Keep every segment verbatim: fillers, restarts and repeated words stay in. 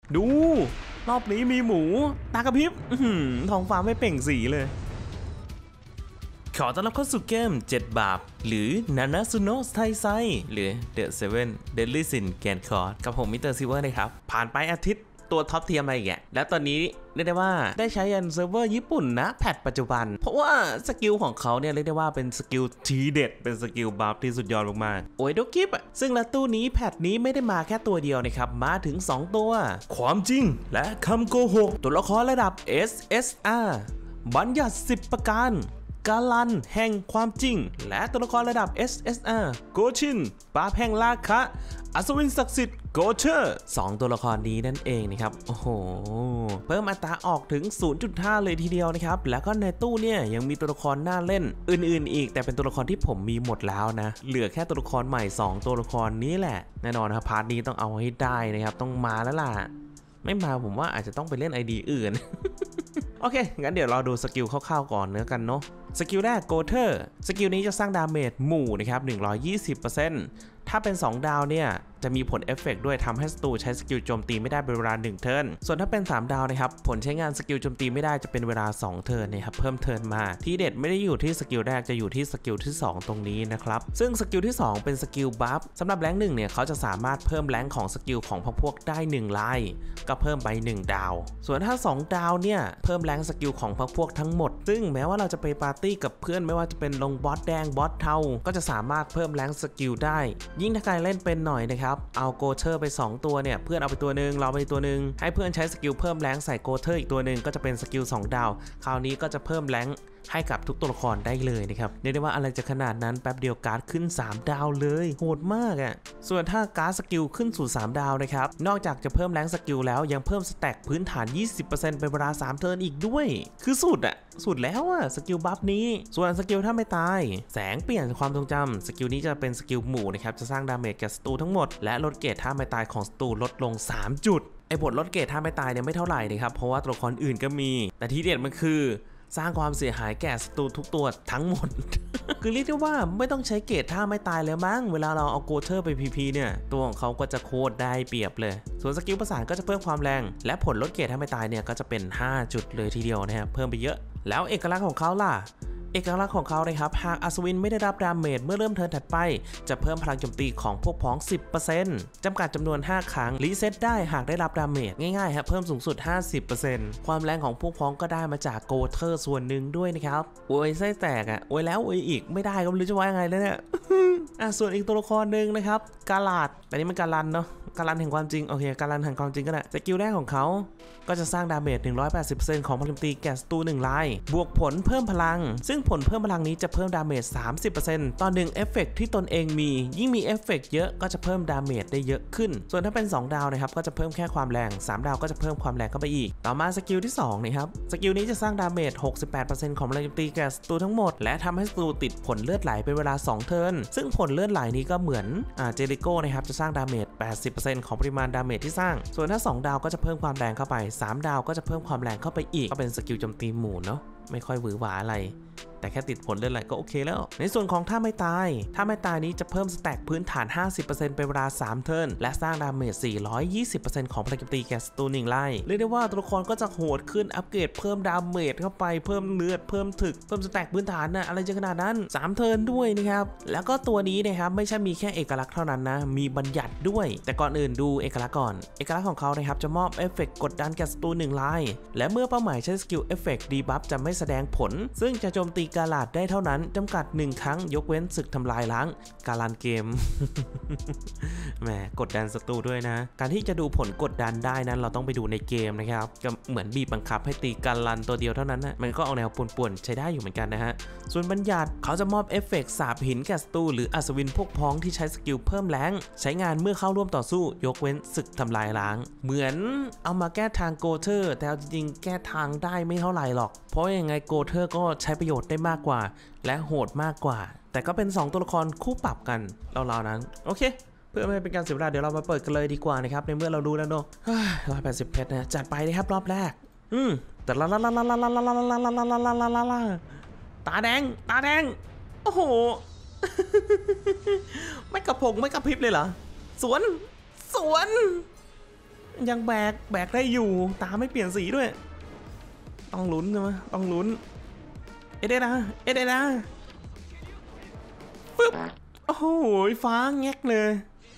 ดูรอบนี้มีหมูตากระพริบท้องฟ้าไม่เปล่งสีเลยขอต้อนรับเข้าสู่เกมเจ็ดบาปหรือนานาซุโนะไทไซหรือ The Seven Deadly Sin แกนคอร์ดกับผมมิสเตอร์ซิลเวอร์นะครับผ่านไปอาทิตย์ตัวท็อปเทียมมาอีกแกแล้วตอนนี้เรียกได้ว่าได้ใช้ยันเซิร์ฟเวอร์ญี่ปุ่นนะแพทปัจจุบันเพราะว่าสกิลของเขาเนี่ยเรียกได้ว่าเป็นสกิลทีเด็ดเป็นสกิลบัฟที่สุดยอดมากๆโอ้ยดูคลิปอ่ะซึ่งละตู้นี้แพทนี้ไม่ได้มาแค่ตัวเดียวนะครับมาถึงสองตัวความจริงและคำโกหกตัวละครระดับ เอส เอส อาร์ บัญญัติสิบประการกาลันแห่งความจริงและตัวละครระดับ เอส เอส อาร์ โกชินปราบแห่งราคะอัศวินศักดิ์สิทธิ์โกเชอร์สองตัวละครนี้นั่นเองนะครับโอ้โหเพิ่มอัตราออกถึง ศูนย์จุดห้า เลยทีเดียวนะครับแล้วก็ในตู้เนี่ยยังมีตัวละครน่าเล่นอื่นๆอีกแต่เป็นตัวละครที่ผมมีหมดแล้วนะเหลือแค่ตัวละครใหม่สองตัวละครนี้แหละแน่นอนครับพาร์ทนี้ต้องเอาให้ได้นะครับต้องมาแล้วล่ะไม่มาผมว่าอาจจะต้องไปเล่น ไอ ดี อื่น โอเคงั้นเดี๋ยวเราดูสกิลคร่าวๆก่อนเนื้อกันเนาะสกิลแรกโกเทอร์สกิลนี้จะสร้างดาเมจหมู่นะครับ หนึ่งร้อยยี่สิบเปอร์เซ็นต์ ถ้าเป็นสองดาวเนี่ยจะมีผลเอฟเฟกต์ด้วยทำให้ศัตรูใช้สกิลโจมตีไม่ได้เป็นเวลาหนึ่งเทิร์นส่วนถ้าเป็นสามดาวนะครับผลใช้งานสกิลโจมตีไม่ได้จะเป็นเวลาสองเทิร์นนะครับเพิ่มเทิร์นมาที่เด็ดไม่ได้อยู่ที่สกิลแรกจะอยู่ที่สกิลที่สองตรงนี้นะครับซึ่งสกิลที่สองเป็นสกิลบัฟสำหรับแรงค์หนึ่งเนี่ยเขาจะสามารถเพิ่มแรงค์ของสกิลของพวกพวกได้หนึ่งไลน์ก็เพิ่มไปหนึ่งดาวส่วนถ้าสองดาวเนี่ยเพิ่มแรงค์สกิลของพวกพวกทั้งหมดซึ่งแม้ว่าเราจะไปปาร์ตี้กับเพื่อนไม่ว่าจะเป็นลงบอสแดงบอสเทาก็จะสามารถเพิ่มแรงค์สกิลได้ยิ่งถ้าใครเล่นเป็นหน่อยนะครับเอาโกเชอร์ไปสองตัวเนี่ยเพื่อนเอาไปตัวหนึ่งเราไปตัวหนึ่งให้เพื่อนใช้สกิลเพิ่มแรงใส่โกเชอร์อีกตัวหนึ่งก็จะเป็นสกิลสองดาวคราวนี้ก็จะเพิ่มแรงให้กับทุกตัวละครได้เลยนะครับเรียกได้ว่าอะไรจะขนาดนั้นแป๊บเดียวการ์ดขึ้นสามดาวเลยโหดมากอ่ะส่วนถ้าการ์ดสกิลขึ้นสู่สามดาวนะครับนอกจากจะเพิ่มแรงสกิลแล้วยังเพิ่มสแต็กพื้นฐาน ยี่สิบเปอร์เซ็นต์ เป็นเวลาสามเทิร์นอีกด้วยคือสุดอ่ะสุดแล้วอ่ะสกิลบัฟนี้ส่วนสกิลถ้าไม่ตายแสงเปลี่ยนความทรงจำสกิลนี้จะเป็นสกิลหมู่นะครับจะสร้างดาเมจแก่ศัตรูทั้งหมดและลดเกรดถ้าไม่ตายของศัตรูลดลงสามจุดไอ้บทลดเกรดถ้าไม่ตายเนี่ยไม่เท่าไหร่นะครับเพราะว่าตัวละครอื่นก็มีแต่ที่เด็ดมันคือสร้างความเสียหายแก่ศัตรูทุกตัวทั้งหมด คือเรียกได้ว่าไม่ต้องใช้เกรดถ้าไม่ตายแล้วมั้งเวลาเราเอาโกเทอร์ไป พี พี เนี่ยตัวของเขาก็จะโคตรได้เปรียบเลยส่วนสกิลประสานก็จะเพิ่มความแรงและผลลดเกรดถ้าไม่ตายเนี่ยก็จะเป็นห้าจุดเลยทีเดียวนะครับเพิ่มไปเยอะแล้วเอกลักษณ์ของเขาล่ะเอกลักษณ์ของเขานะครับหากอัศวินไม่ได้รับดาเมจเมื่อเริ่มเทิร์นถัดไปจะเพิ่มพลังโจมตีของพวกพ้อง สิบเปอร์เซ็นต์ จำกัดจำนวนห้าครั้งรีเซ็ตได้หากได้รับดาเมจง่ายๆครับเพิ่มสูงสุด ห้าสิบเปอร์เซ็นต์ ความแรงของพวกพ้องก็ได้มาจากโกเทอร์ส่วนหนึ่งด้วยนะครับโอ้ยไส้แตกอ่ะโอ้ยแล้วโอ้ยอีกไม่ได้ก็ไม่รู้จะว่ายังไงแล้วเนี่ย อ่ะส่วนอีกตัวละครหนึ่งนะครับกาลาดแต่นี้มันกาลันเนาะกาลันแห่งความจริงโอเคกาลันแห่งความจริงก็ได้สกิลแรกของเขาก็จะสร้างดาเมจ หนึ่งร้อยแปดสิบเปอร์เซ็นต์ ของพลังตีแก่ศัตรูหนึ่งรายบวกผลเพิ่มพลังซึ่งผลเพิ่มพลังนี้จะเพิ่มดาเมจ สามสิบเปอร์เซ็นต์ ต่อหนึ่งเอฟเฟกต์ที่ตนเองมียิ่งมีเอฟเฟกต์เยอะก็จะเพิ่มดาเมจได้เยอะขึ้นส่วนถ้าเป็นสองดาวนะครับก็จะเพิ่มแค่ความแรงสามดาวก็จะเพิ่มความแรงเข้าไปอีกต่อมาสกิลที่สองนะครับสกิลนี้จะสร้างดาเมจ หกสิบแปดเปอร์เซ็นต์ ของพลังตีแก่ศัตรูทั้งหมดและทำให้ศัตรูติดผลเลือดไหลเป็นเวลาสองเทิร์นซึ่งผลเลือดไหลนี้ก็เหมือนอ่าเจริโก้นะครับจะสร้างดาเมจ แปดสิบเปอร์เซ็นต์ ของปริมาณดาเมจที่สร้างส่วนถ้าสองดาวก็จะเพิ่มความแรงเข้าไปสามดาวก็จะเพิ่มความแรงเข้าไปอีกก็เป็นสกิลโจมตีหมู่เนาะไม่ค่อยหวือหวาอะไรแต่แค่ติดผลเลือดไหลก็โอเคแล้วในส่วนของถ้าไม่ตายถ้าไม่ตายนี้จะเพิ่มสแต็กพื้นฐาน ห้าสิบเปอร์เซ็นต์ เป็นเวลาสามเทิร์นและสร้างดาเมจ สี่ร้อยยี่สิบเปอร์เซ็นต์ ของพลังโจมตีแก่ศัตรูหนึ่งไล่เรียกได้ว่าตัวละครก็จะโหดขึ้นอัปเกรดเพิ่มดาเมจเข้าไปเพิ่มเลือดเพิ่มถึกเพิ่มสแต็กพื้นฐานนะอะไรจะขนาดนั้นสามเทิร์นด้วยนะครับแล้วก็ตัวนี้นะครับไม่ใช่มีแค่เอกลักษณ์เท่านั้นนะมีบัญญัติด้วยแต่ก่อนอื่นดูเอกลักษณ์ก่อนเอกลักษณ์ของเขานะครับจะมอบเอฟเฟกต์กดดันแก่ศัตรูหนึ่งไล่และเมื่อเป้าหมายใช้สกิลเอฟเฟกต์ดีบัฟจะไม่แสดงผลซึ่งจะโจมตีกาลาดได้เท่านั้นจำกัดหนึ่งครั้งยกเว้นศึกทำลายล้างการันเกม แหมกดดันศัตรูด้วยนะการที่จะดูผลกดดันได้นั้นเราต้องไปดูในเกมนะครับก็เหมือนบีบบังคับให้ตีการันตัวเดียวเท่านั้นนะมันก็เอาแนวป่วนๆใช้ได้อยู่เหมือนกันนะฮะส่วนบัญญัติเขาจะมอบเอฟเฟกต์สาบหินแก่ศัตรูหรืออัศวินพวกพ้องที่ใช้สกิลเพิ่มแรงใช้งานเมื่อเข้าร่วมต่อสู้ยกเว้นศึกทำลายล้างเหมือนเอามาแก้ทางโกเทอร์แต่จริงๆแก้ทางได้ไม่เท่าไหร่หรอกเพราะยังไงโกเทอร์ก็ใช้ประโยชน์ได้มากกว่าและโหดมากกว่าแต่ก็เป็นสองตัวละครคู่ปรับกันเราๆนั้นโอเคเพื่อไม่ให้เป็นการเสียเวลาเดี๋ยวเรามาเปิดกันเลยดีกว่านะครับในเมื่อเราดูแล้วเนาะร้อยแปดสิบเพชรนะจัดไปเลยครับรอบแรกอืมแต่ละละละละละละละละละละละละละละละตาแดงตาแดงโอ้โหไม่กระพงไม่กระพริบเลยเหรอสวนสวนยังแบกแบกได้อยู่ตาไม่เปลี่ยนสีด้วยต้องลุ้นใช่ไหมต้องลุ้นเอเดนะเอเดนะปึ๊บโอ้โหฟ้าแงกเลย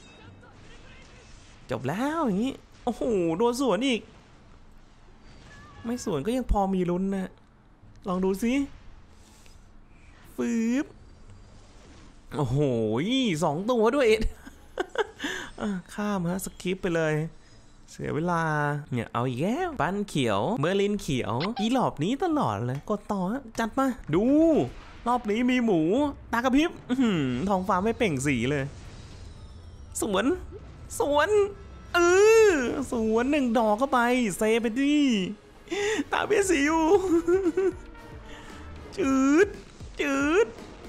จบแล้วอย่างนี้โอ้โหโดนสวนอีกไม่สวนก็ยังพอมีลุ้นนะลองดูสิฟืบโอ้โหสองตัวด้วยเอ็ดข้ามฮะสกิปไปเลยเสียเวลาเนี่ยเอาอีกแล้วปั้นเขียวเมอร์ลินเขียวอีหลอบนี้ตลอดเลยกดต่อจัดมาดูรอบนี้มีหมูตากระพริบท้องฟ้าไม่เปล่งสีเลยสวนสวนเออสวนหนึ่งดอกเข้าไปเซไปดิตาเบี้ยสีอยู่จืดจืด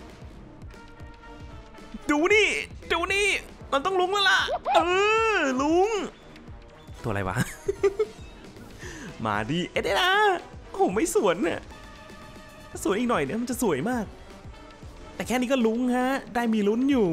ดูนี่ดูนี่มันต้องลุงแล้วล่ะเออลุงตัวอะไรวะ มาดิเอ็ดเอ็ดนะโอ้ไม่สวนเนี่ยสวยอีกหน่อยเนี่ยมันจะสวยมากแต่แค่นี้ก็ลุ้งฮะได้มีลุ้นอยู่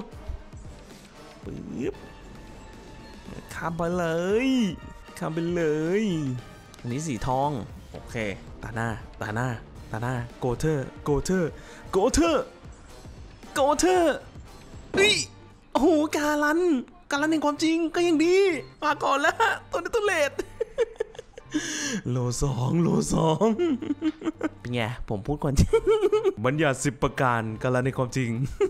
ปึ๊บข้ามไปเลยข้ามไปเลยอันนี้สีทองโอเคตาหน้าตาหน้าตาหน้าโกเทอร์โกเทอร์โกเทอร์โกเทอร์นี่โอ้โหกาลันกาลันในความจริงก็ยังดีมาก่อนแล้วตัวนี้ตัวเลดโลสองโลสองเป็นไงผมพูดก่อนจริงบัญญัติสิบประการกาลันในความจริง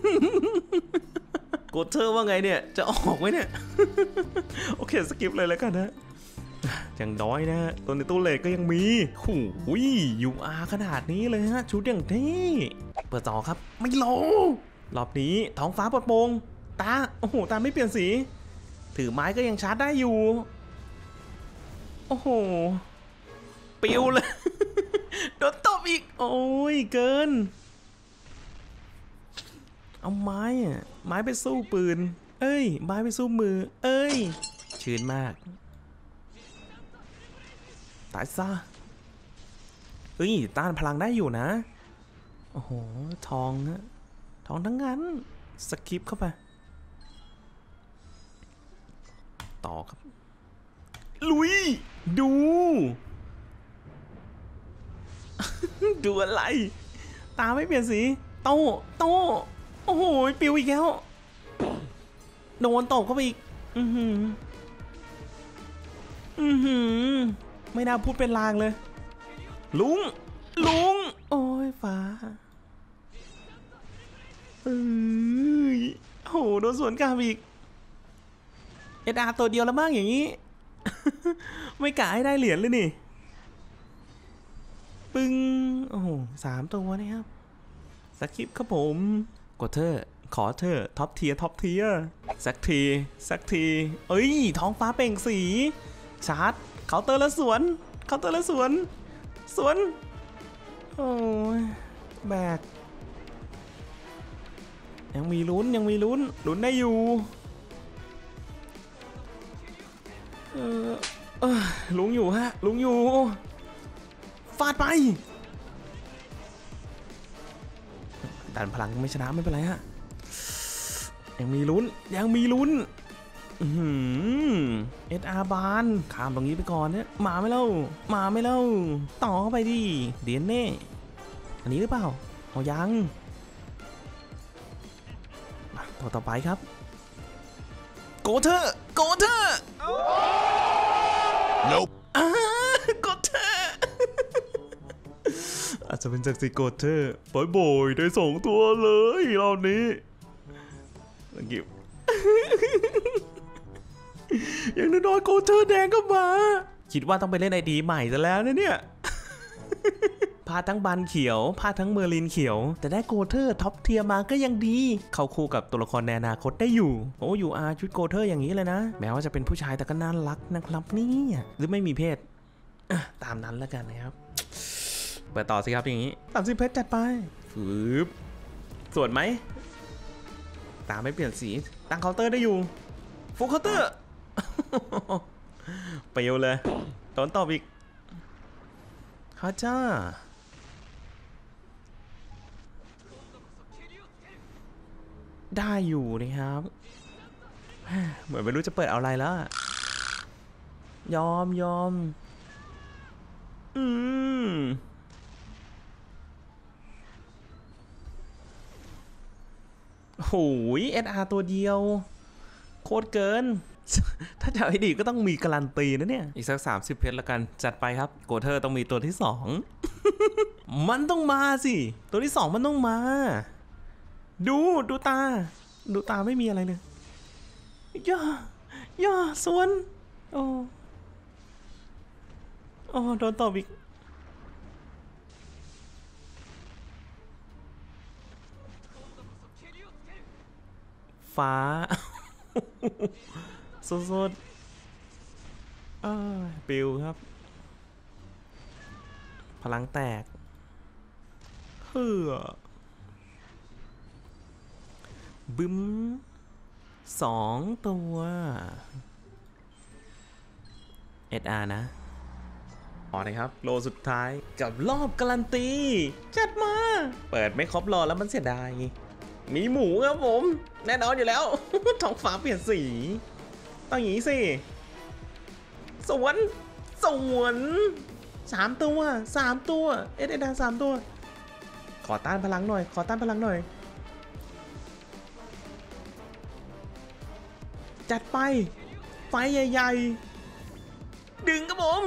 โกเทอร์ว่าไงเนี่ยจะออกไหมเนี่ยโอเคสกิปเลยแล้วกันนะอย่างน้อยนะตัวในตู้เลดก็ยังมีหูยยูอาร์ขนาดนี้เลยฮะชุดอย่างนี้เปิดต่อครับไม่โลรอบนี้ท้องฟ้าปลอดโปร่งตาโอ้โหตาไม่เปลี่ยนสีถือไม้ก็ยังชาร์จได้อยู่โอ้โหปิวเลยโดนตบอีกโอ้ยเกินเอาไม้อะไม้ไปสู้ปืนเอ้ยไม้ไปสู้มือเอ้ยชื้นมากตายซะเอ้ยต้านพลังได้อยู่นะโอ้โหทองนะทองทั้งนั้นสกิปเข้าไปต่อครับลุยดู ดูอะไรตาไม่เปลี่ยนสีโตโตโอ้โหปิวอีกแล้วโดนตบเข้าไปอีกอือหืออือหือไม่น่าพูดเป็นลางเลยลุงลุงโอ้ยฟ้าเอ้ยโอ้โหโดนสวนกลับอีกเอ็ดอาร์ตัวเดียวแล้วมั้งอย่างนี้ ไม่กะให้ได้เหรียญเลยนี่ปึ้งโอ้โหสามตัวนะครับสคริปต์ครับผมกดเธอขอเธอท็อปเทียร์ท็อปเทียร์สักทีสักทีเอ้ยท้องฟ้าเปล่งสีชาร์จเคาน์เตอร์แล้วสวนเคาน์เตอร์แล้วสวนสวนโอ้ยแบกยังมีลุ้นยังมีลุ้นลุ้นได้อยู่เออเออลุงอยู่ฮะลุงอยู่ฟาดไปดันพลังไม่ชนะไม่เป็นไรฮะยังมีลุ้นยังมีลุ้นเอสอาร์บานข้ามตรงนี้ไปก่อนเนี่ยมาไม่เล่ามาไม่เล่าต่อเข้าไปดิเดียนเน่อันนี้หรือเปล่าเอายังต่อต่อไปครับโกเทอร์โกเทอร์Nope โกเทอร์อาจจะเป็นจากสีโกเทอร์ปอยบ่อยได้สองตัวเลยรอบนี้สังเกตอย่างน้อยๆโกเทอร์แดงก็มาคิดว่าต้องไปเล่นไอดีใหม่ซะแล้วนะเนี่ยพาทั้งบันเขียวพาทั้งเมอร์ลินเขียวแต่ได้โกเทอร์ท็อปเทียร์มาก็ยังดีเข้าคู่กับตัวละครในอนาคตได้อยู่โอ้ยูอาร์ชุดโกเทอร์อย่างนี้เลยนะแม้ว่าจะเป็นผู้ชายแต่ก็น่ารักนะครับนี่หรือไม่มีเพศตามนั้นแล้วกันนะครับเปิดต่อสิครับอย่างนี้สามสิบเพชรจัดไปฟืบสวนไหมตาไม่เปลี่ยนสีตั้งเคาน์เตอร์ได้อยู่ฟูเคาน์เตอร์เปรี้ยวเลยโดนตอบอีกข้าจ้าได้อยู่นะครับเหมือนไม่รู้จะเปิดเอาอะไรแล้วยอมยอมอืมโหย เอส อาร์ ตัวเดียวโคตรเกิน ถ้าจะให้ดีก็ต้องมีการันตีนะเนี่ยอีกสักสามสิบเพชรละกันจัดไปครับโกเทอร์ต้องมีตัวที่สอง มันต้องมาสิตัวที่สองมันต้องมาดูดูตาดูตาไม่มีอะไรเลยย่าย่าสวนโอ้โอ้โดนตบอีกฟ้า สดๆปิวครับพลังแตกเฮ้อบึ้มสองตัว เอส อาร์ นะต่อเลยครับโลสุดท้ายกับรอบการันตีจัดมาเปิดไม่ครบรอแล้วมันเสียดายมีหมูครับผมแน่นอนอยู่แล้ว ท้องฟ้าเปลี่ยนสีต้องอย่างนี้สิสวนสวนสามตัวสามตัวเอสเอดาสามตัวขอต้านพลังหน่อยขอต้านพลังหน่อยจัดไปไฟใหญ่ๆดึงครับผม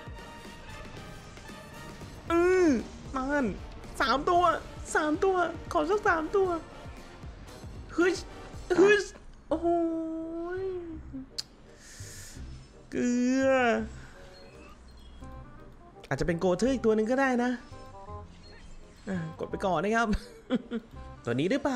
อืมมันสามตัวสามตัวขอสักสามตัวฮึชฮึชโอ้โหเกลืออาจจะเป็นโกเทอร์อีกตัวหนึ่งก็ได้นะกดไปก่อนนะครับ ตัวนี้หรือเปล่า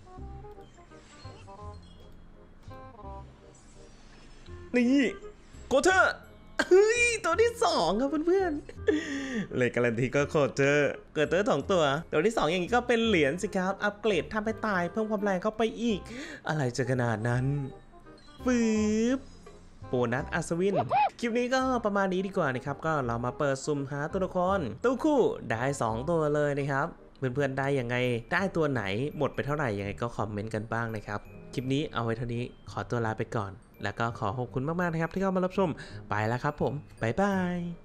นี่โกเทอร์เฮ้ยตัวที่สองครับเพื่อนๆเลยการันตีก็โคเจอร์เกิดเตอร์สองตัวตัวที่สองอย่างนี้ก็เป็นเหรียญสิครับอัปเกรดทำให้ตายเพิ่มความแรงเข้าไปอีกอะไรจะขนาดนั้นฟืบโบนัสอัศวินคลิปนี้ก็ประมาณนี้ดีกว่านะครับก็เรามาเปิดซุ่มหาตัวละครตู้คู่ได้สองตัวเลยนะครับเพื่อนๆได้ยังไงได้ตัวไหนหมดไปเท่าไหร่ยังไงก็คอมเมนต์กันบ้างนะครับคลิปนี้เอาไว้เท่านี้ขอตัวลาไปก่อนแล้วก็ขอขอบคุณมากๆนะครับที่เข้ามารับชมไปแล้วครับผมบ๊ายบาย